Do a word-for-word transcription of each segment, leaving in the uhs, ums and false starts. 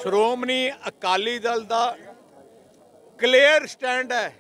श्रोमणी अकाली दल का clear stand है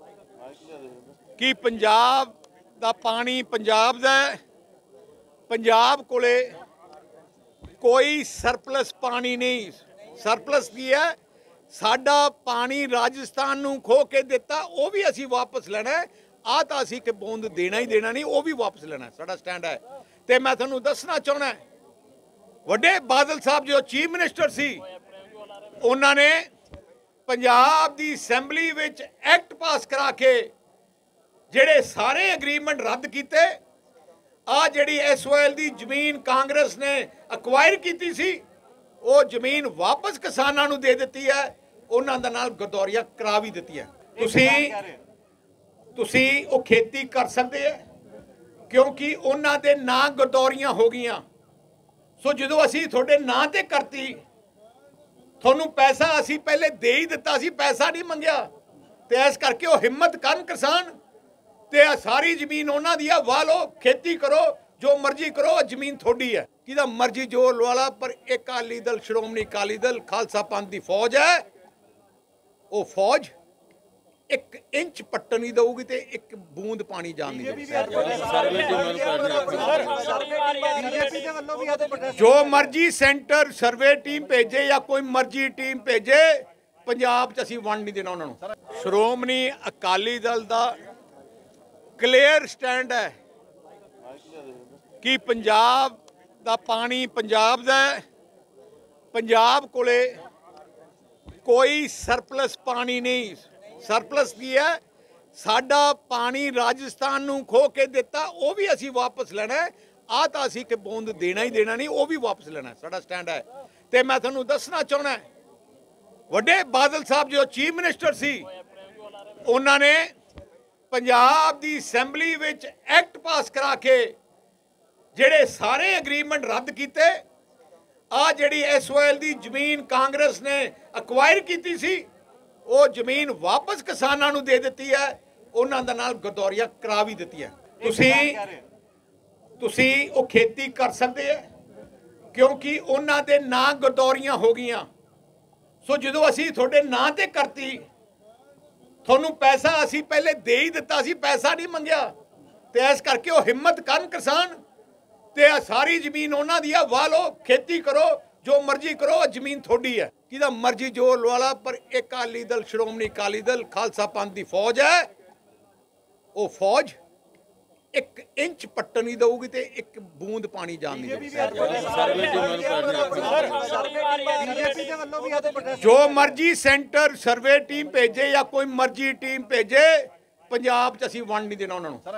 कि पंजाब का पानी पंजाब दा है, पंजाब कोले कोई सरप्लस पानी नहीं। सरप्लस की है साडा पानी राजस्थान नूं खो के दिता, वो भी असी वापस लेना है। आ तो असी कि बूंद देना ही देना नहीं, वो भी वापस लेना है। साडा स्टैंड है। तो मैं तुहानूं दसना चाहना वड्डे बादल साहब जो चीफ मिनिस्टर सी, उन्होंने पंजाब की असैंबली विच एक्ट पास करा के जेड़े सारे एग्रीमेंट रद्द किए। आ जिहड़ी एस ओ एल की जमीन कांग्रेस ने अक्वायर की सी, वो जमीन वापस किसानों नूं दे दी है। उन्हां दे नाल गरदौरियां करा भी दी है। तुसीं तुसीं वो खेती कर सकते हैं क्योंकि उन्हां दे नां गरदौरियां हो गई। सो जो असी थोड़े नां ते करती, थोनू पैसा असी पहले दे ही दिता सी, पैसा नहीं मंगया। तो इस करके वो हिम्मत करन किसान, ते सारी जमीन उन्हां दी है, वाह लो, खेती करो, जो मर्जी करो, जमीन थोड़ी है। किदा मर्जी जो लवाला, पर एक अकाली दल श्रोमणी अकाली दल खालसा पंथ की फौज है। वो फौज एक इंच पट्टन नहीं देगी तो एक बूंद पानी जान नहीं देगी। जो मर्जी सेंटर सर्वे टीम भेजे या कोई मर्जी टीम भेजे, पंजाब च असीं वंड नहीं देना उन्होंने। श्रोमणी अकाली दल का क्लीयर स्टैंड है कि पंजाब का पानी पंजाब दा है, पंजाब कोले कोई सरप्लस पानी नहीं। सरप्लस की है साडा पानी राजस्थान नूं खो के दिता, वो भी असी वापस लेना है। आ तो असी कि बूंद देना ही देना नहीं, वो भी वापस लेना है। साडा स्टैंड है। तो मैं तुहानूं दसना चाहना वड्डे बादल साहब जो चीफ मिनिस्टर सी, उन्होंने पंजाब की असैंबली विच एक्ट पास करा के जेड़े सारे एग्रीमेंट रद्द किए। आ जिहड़ी एस ओ एल की जमीन कांग्रेस ने अक्वायर की सी, वो जमीन वापस किसानों नूं दे दी है। उन्हां दे नाल गरदौरियां करा भी दी है। तुसीं तुसीं वो खेती कर सकते हैं क्योंकि उन्हां दे नां गरदौरियां हो गई। सो जो असी थोड़े नां ते करती, थोनू पैसा असी पहले दे ही दिता सी, पैसा नहीं मंगया। तो इस करके वो हिम्मत करन किसान, ते सारी जमीन उन्हां दी है, वाह लो, खेती करो, जो मर्जी करो, जमीन थोड़ी है। किदा मर्जी जो लवाला, पर एक अकाली दल श्रोमणी अकाली दल खालसा पंथ की फौज है। वो फौज एक इंच पट्टन नहीं देगी तो एक बूंद पानी जान नहीं देगी। जो मर्जी सेंटर सर्वे टीम भेजे या कोई मर्जी टीम भेजे, पंजाब च असीं वंड नहीं देना उन्होंने।